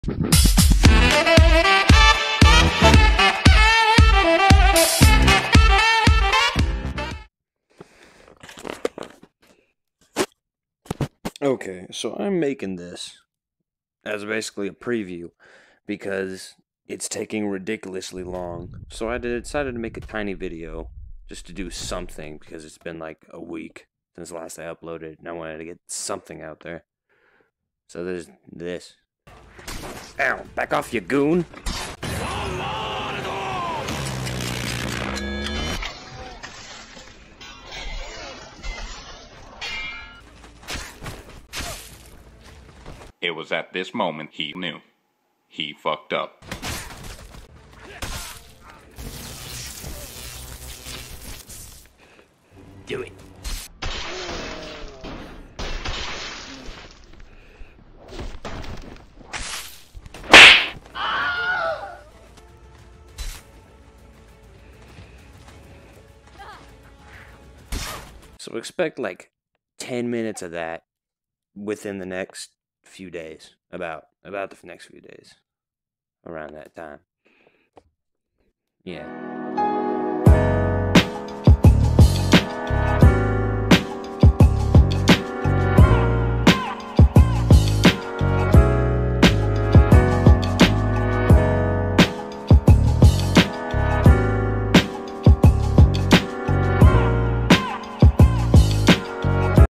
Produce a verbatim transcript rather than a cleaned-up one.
Okay, so I'm making this as basically a preview because it's taking ridiculously long. So I decided to make a tiny video just to do something because it's been like a week since last I uploaded and I wanted to get something out there. So there's this. Ow, back off, you goon! It was at this moment he knew. He fucked up. Do it. So expect like ten minutes of that within the next few days. About about the next few days. Around that time. Yeah.